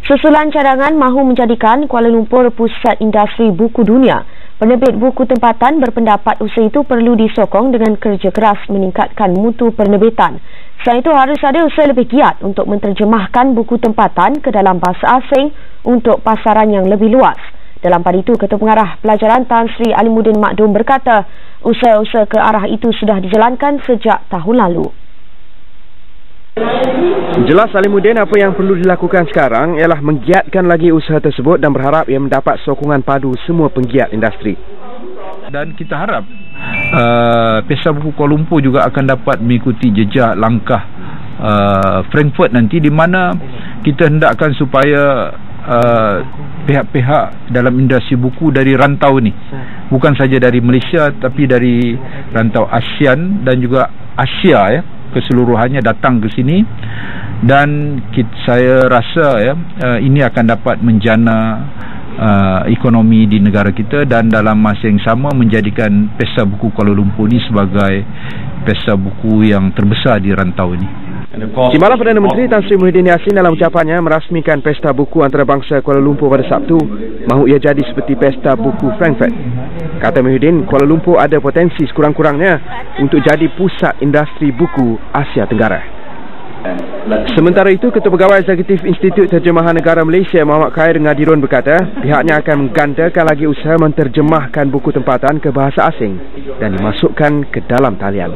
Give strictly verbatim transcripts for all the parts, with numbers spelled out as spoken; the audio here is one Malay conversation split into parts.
Susulan cadangan mahu menjadikan Kuala Lumpur pusat industri buku dunia. Penerbit buku tempatan berpendapat usaha itu perlu disokong dengan kerja keras meningkatkan mutu penerbitan. Selain itu, harus ada usaha lebih giat untuk menterjemahkan buku tempatan ke dalam bahasa asing untuk pasaran yang lebih luas. Dalam pada itu, Ketua Pengarah Pelajaran Tan Sri Alimuddin Makdum berkata, usaha-usaha ke arah itu sudah dijalankan sejak tahun lalu. Jelas Alimuddin, apa yang perlu dilakukan sekarang ialah menggiatkan lagi usaha tersebut dan berharap ia mendapat sokongan padu semua penggiat industri. Dan kita harap uh, Pesta Buku Kuala Lumpur juga akan dapat mengikuti jejak langkah uh, Frankfurt nanti, di mana kita hendakkan supaya uh, pihak-pihak dalam industri buku dari rantau ni, bukan saja dari Malaysia tapi dari rantau ASEAN dan juga Asia ya, keseluruhannya datang ke sini, dan kita, saya rasa ya uh, ini akan dapat menjana uh, ekonomi di negara kita dan dalam masa yang sama menjadikan Pesta Buku Kuala Lumpur ini sebagai pesta buku yang terbesar di rantau ini. Timbalan Perdana Menteri Tan Sri Muhyiddin Yassin dalam ucapannya merasmikan Pesta Buku Antarabangsa Kuala Lumpur pada Sabtu mahu ia jadi seperti Pesta Buku Frankfurt. Kata Muhyiddin, Kuala Lumpur ada potensi sekurang-kurangnya untuk jadi pusat industri buku Asia Tenggara. Sementara itu, Ketua Pegawai Eksekutif Institut Terjemahan Negara Malaysia Muhammad Khair Ngadirun berkata, pihaknya akan menggandakan lagi usaha menterjemahkan buku tempatan ke bahasa asing dan dimasukkan ke dalam talian.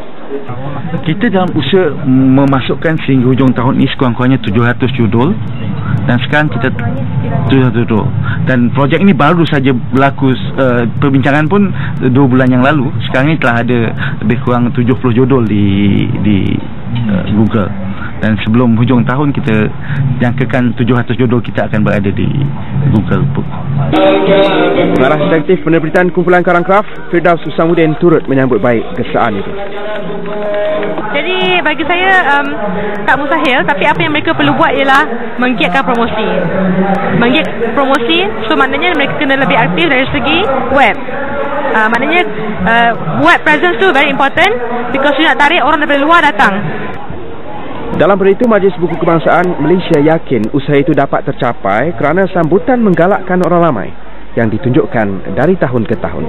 Kita dalam usaha memasukkan sehingga hujung tahun ini sekurang-kurangnya tujuh ratus judul, dan sekarang kita tujuh ratus judul, dan projek ini baru saja berlaku. Uh, perbincangan pun dua bulan yang lalu. Sekarang ini telah ada lebih kurang tujuh puluh judul di di uh, Google, dan sebelum hujung tahun kita jangkakan tujuh ratus judul kita akan berada di Google Book. Pengarah Eksekutif Penerbitan Kumpulan Karang Kraft Firdaus Husamuddin turut menyambut baik kesaan itu. Jadi bagi saya um, tak mustahil, tapi apa yang mereka perlu buat ialah menggiatkan promosi. Menggiat promosi, so maknanya mereka kena lebih aktif dari segi web. Uh, maknanya uh, web presence tu very important, because you nak tarik orang daripada luar datang. Dalam pada itu, Majlis Buku Kebangsaan Malaysia yakin usaha itu dapat tercapai kerana sambutan menggalakkan orang ramai yang ditunjukkan dari tahun ke tahun.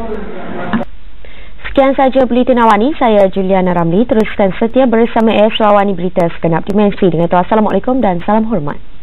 Sekian saja Buletin Awani, saya Juliana Ramli. Teruskan setia bersama S Awani Berita Segenap Dimensi dengan itu. Assalamualaikum dan salam hormat.